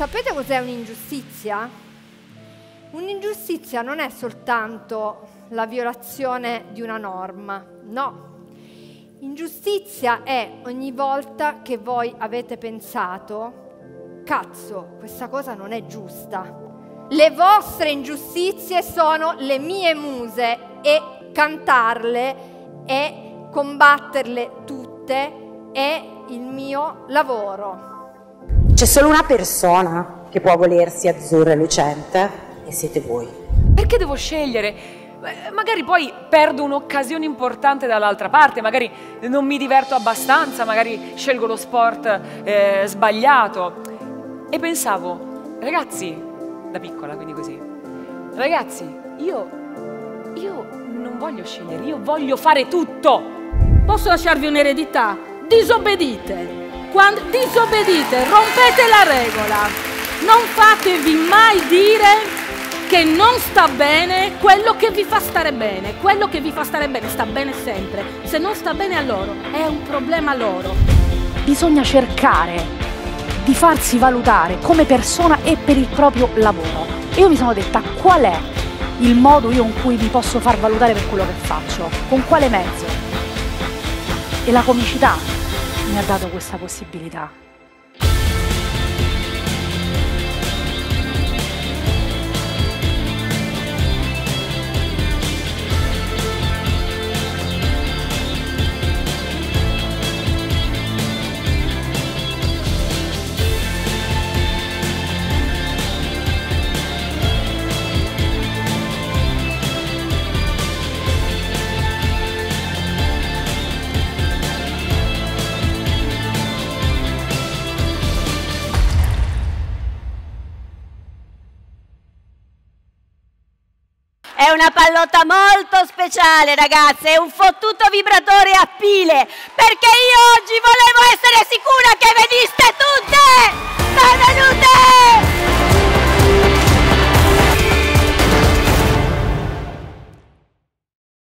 Sapete cos'è un'ingiustizia? Un'ingiustizia non è soltanto la violazione di una norma, no. Ingiustizia è ogni volta che voi avete pensato, cazzo, questa cosa non è giusta. Le vostre ingiustizie sono le mie muse e cantarle e combatterle tutte è il mio lavoro. C'è solo una persona che può volersi azzurra e lucente e siete voi. Perché devo scegliere? Magari poi perdo un'occasione importante dall'altra parte, magari non mi diverto abbastanza, magari scelgo lo sport sbagliato. E pensavo, ragazzi, da piccola, quindi così, ragazzi, io non voglio scegliere, io voglio fare tutto. Posso lasciarvi un'eredità? Disobbedite. Quando disobbedite, rompete la regola. Non fatevi mai dire che non sta bene quello che vi fa stare bene. Quello che vi fa stare bene sta bene sempre. Se non sta bene a loro, è un problema loro. Bisogna cercare di farsi valutare come persona e per il proprio lavoro. E io mi sono detta, qual è il modo io in cui mi posso far valutare per quello che faccio? Con quale mezzo? E la comicità mi ha dato questa possibilità. È una pallotta molto speciale, ragazze, è un fottuto vibratore a pile, perché io oggi volevo essere sicura che veniste tutte!